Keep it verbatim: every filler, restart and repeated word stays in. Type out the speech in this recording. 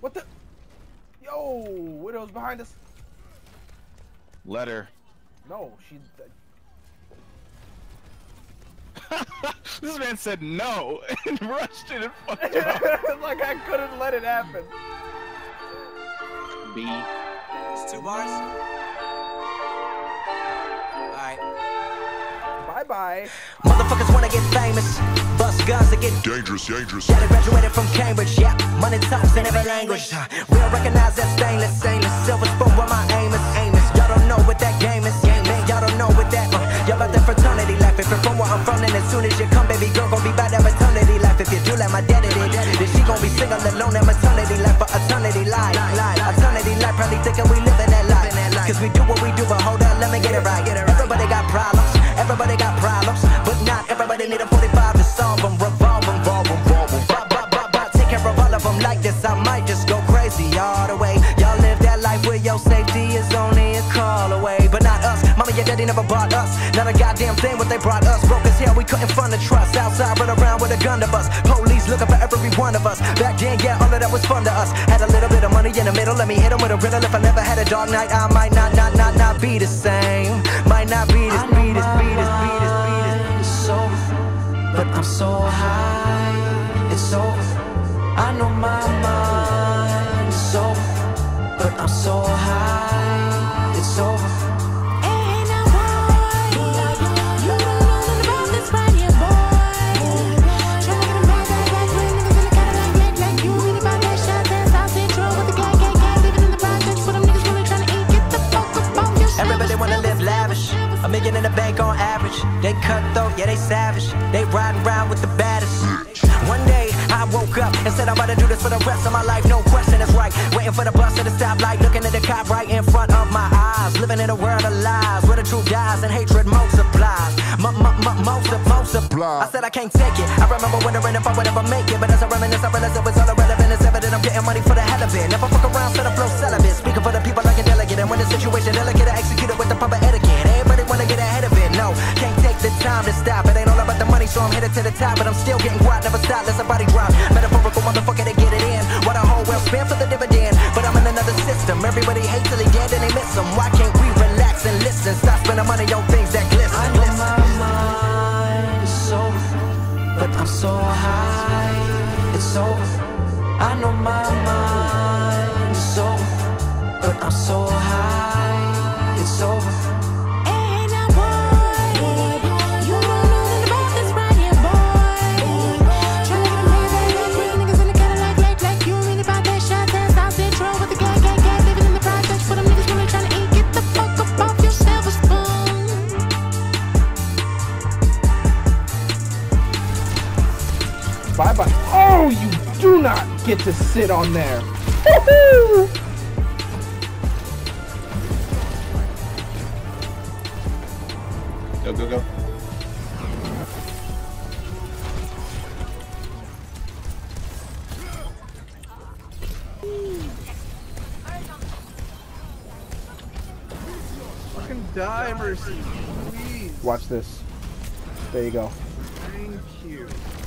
What the? Yo, Widow's behind us. Let her. No, she. This man said no and rushed it and fucked up. Like I couldn't let it happen. B. It's two bars. Alright. Bye bye. Motherfuckers wanna get famous. Bust guns to get Dangerous, dangerous. yeah, they graduated from Cambridge. Yeah, money talks in every language. Real recognize that stainless, stainless. Silver spoon where my aim is, aim is. Y'all don't know what that game is, game is. Y'all don't know what that. Uh, y'all about that fraternity life. If you're from where I'm from, then as soon as you come, baby girl, gon' be about that maternity life. If you do like my daddy did, then she gon' be single alone at maternity life for eternity life. Eternity life, probably thinking we living that life. Cause we do what we do, but hold on, let me get it right. Everybody got problems, everybody got problems, but not everybody need a forty-five to solve them. Revolve them, revolve them, revolve them. Bop, bop, bop, bop. Take care of all of them like this. I might just go crazy all the way. Y'all live that life where your safety is only a call away, but not us. Mama, your daddy never bought us. Not a goddamn thing what they brought us. Broke as hell, we couldn't fund the trust. Outside, run around with a gun to bust. Police looking for every one of us. Back then, yeah, all of that was fun to us. Had a little bit of money in the middle. Let me hit 'em with a riddle. If I never had a dog night, I might not, not, not, not be the same. Might not be this, be this, be this, be this, be this. It's over, but I'm so high. It's over. I know my mind is over, but I'm so high. It's over. A million in the bank on average. They cutthroat, yeah, they savage. They riding around with the baddest. One day I woke up and said I'm about to do this for the rest of my life. No question, it's right. Waiting for the bus at the stoplight, looking at the cop right in front of my eyes. Living in a world of lies where the truth dies and hatred multiplies. Multiply. I said I can't take it. I remember wondering if I would ever make it, but as I reminisce, I realize it was all irrelevant. It's evident I'm getting money for the hell of it. Never fuck around, set a flow celibate. Speaking for the people like a delegate, and when the situation delicate, I execute it with the proper etiquette. Everybody wanna get ahead of it, no, can't take the time to stop. It ain't all about the money, so I'm headed to the top, but I'm still getting guap, never stop, let somebody drop. Metaphorical motherfucker to get it in, while the whole world spin for the dividend. But I'm in another system, everybody hates till they get and they miss them. Why can't we relax and listen? Stop spending money on things that glisten. I know my mind is over, but I'm so high. It's over. I know my mind is over, but I'm so high. It's over. Bye bye. Oh, you do not get to sit on there. Woohoo! Go, go, go. Fucking die, Mercy. Please. Watch this. There you go. Thank you.